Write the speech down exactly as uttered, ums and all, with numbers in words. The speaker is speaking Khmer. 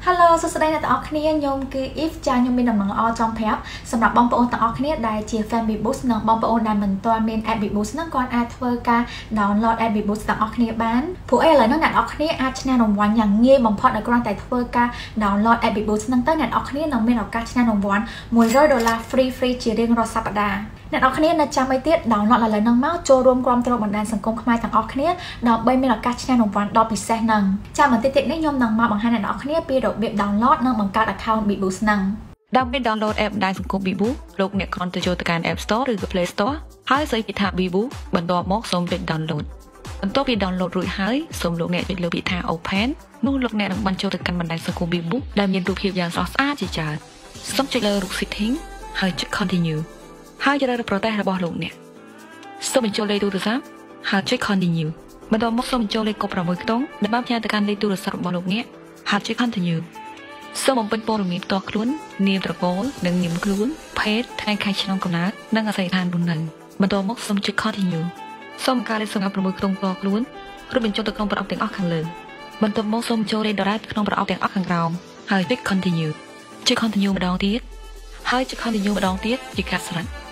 Hello សួស្តីអ្នកទាំងអស់គ្នាខ្ញុំគឺ If ចាខ្ញុំមានដំណឹងល្អចង់ប្រាប់សម្រាប់បងប្អូនទាំងអស់គ្នាដែលជា Fan Big Boost និងបងប្អូនដែលមិនទាន់មាន App Big Boost ហ្នឹងគាត់អាចធ្វើការ download App Big Boost ទាំងអស់គ្នាបានព្រោះអីឥឡូវហ្នឹងអ្នកទាំងអស់គ្នាអាចឈ្នះរង្វាន់យ៉ាងងាយបំផុតដោយគ្រាន់តែធ្វើការ download App Big Boost ហ្នឹងទៅអ្នកទាំងអស់គ្នានឹងមានឱកាសឈ្នះរង្វាន់one hundredដុល្លារ free free ជារៀងរាល់សប្តាហ៍អ្នកទាំងអស់គ្នានៅចាំអីទៀត download ឥឡូវហ្នឹងមកចូលរួមគ្រប់គ្រងបណ្ដាញសង្គមខ្មែរទាំងអស់គ្នាដើម្បីមានឱកាសឈ្នះរង្វាន់ដ៏ពិសេសហ្នឹងចាំបន្តិចទៀតនេះខ្ញុំនឹងមកបង្ហាញអ្នកទាំងអស់គ្នាពីរបៀប download និងបង្កើត account Big Boost ហ្នឹងដើម្បី download app បណ្ដាញសង្គម Big Boost លោកអ្នកគ្រាន់តែចូលទៅកាន់ App Store ឬក៏ Play Store ហើយសេចពីថា Big Boost បន្ទាប់មកសូមចុច download បន្ទាប់ពី download រួចហើយសូមលោកអ្នកចុចលើពីថា open នោះលោកអ្នកនឹងបញ្ចូលទៅកាន់បណ្ដាញសង្គម Big Boost ដែលមានរូបភាពយ៉ាងស្រស់ស្អាតជាច្រើនសូមចុចលើរូប setting ហើយចុច continue ហើយជ្រើសរើសប្រទេសរបស់លោកអ្នកសូមបញ្ចូលលេខទូរស័ព្ទហើយចុច continue បន្ទាប់មកសូមបញ្ចូលលេខកូដsixខ្ទង់ដែលបានផ្ញើទៅកាន់លេខទូរស័ព្ទរបស់លោកអ្នកហើយចុច continue សូមបំពេញព័ត៌មានផ្ទាល់ខ្លួននាមត្រកូលនិងនាមខ្លួនភេទថ្ងៃខែឆ្នាំកំណើតនិងអាសយដ្ឋានរស់នៅបន្ទាប់មកសូមចុច continue សូមការលេខសម្រាប់sixខ្ទង់ផ្ទាល់ខ្លួនឬបញ្ចូលទៅក្នុងប្រអប់ទាំងអស់ខាងលើបន្ទាប់មកសូមចូលលេខដដែលក្នុងប្រអប់ទាំងអស់ខាងក្រោមហើយចុច continue ចុច continue ម្ដងទៀតហើយចុច continue ម្ដងទៀតជាការស្រេច